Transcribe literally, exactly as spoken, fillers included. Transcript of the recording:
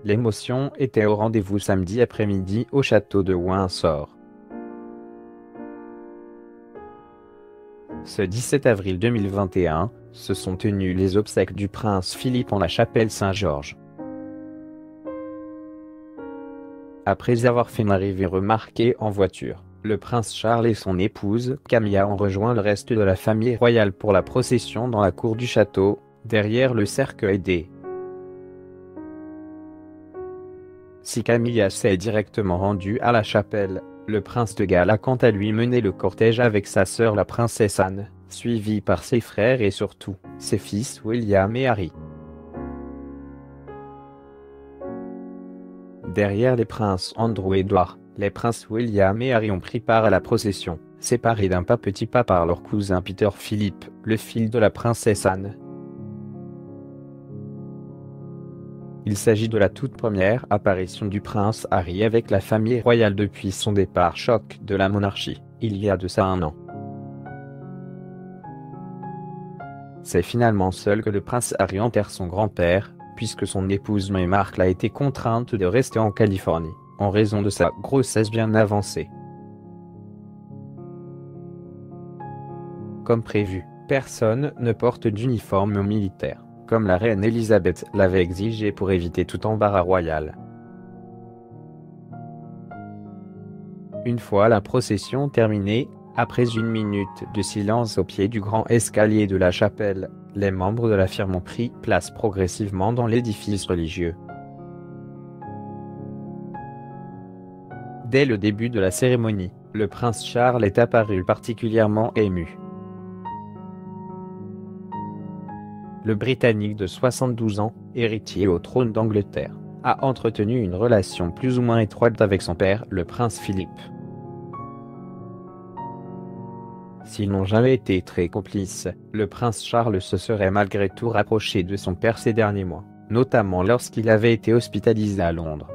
L'émotion était au rendez-vous samedi après-midi au château de Windsor. Ce dix-sept avril deux mille vingt et un, se sont tenues les obsèques du prince Philippe en la chapelle Saint-Georges. Après avoir fait une arrivée remarquée en voiture, le prince Charles et son épouse Camilla ont rejoint le reste de la famille royale pour la procession dans la cour du château, derrière le cercueil des. Si Camilla s'est directement rendue à la chapelle, le prince de Galles a quant à lui mené le cortège avec sa sœur la princesse Anne, suivi par ses frères et surtout, ses fils William et Harry. Derrière les princes Andrew et Edward, les princes William et Harry ont pris part à la procession, séparés d'un pas petit pas par leur cousin Peter Philip, le fils de la princesse Anne. Il s'agit de la toute première apparition du prince Harry avec la famille royale depuis son départ choc de la monarchie, il y a de ça un an. C'est finalement seul que le prince Harry enterre son grand-père, puisque son épouse Meghan Markle a été contrainte de rester en Californie, en raison de sa grossesse bien avancée. Comme prévu, personne ne porte d'uniforme militaire, comme la reine Elisabeth l'avait exigé pour éviter tout embarras royal. Une fois la procession terminée, après une minute de silence au pied du grand escalier de la chapelle, les membres de la firme ont pris place progressivement dans l'édifice religieux. Dès le début de la cérémonie, le prince Charles est apparu particulièrement ému. Le Britannique de soixante-douze ans, héritier au trône d'Angleterre, a entretenu une relation plus ou moins étroite avec son père, le prince Philippe. S'ils n'ont jamais été très complices, le prince Charles se serait malgré tout rapproché de son père ces derniers mois, notamment lorsqu'il avait été hospitalisé à Londres.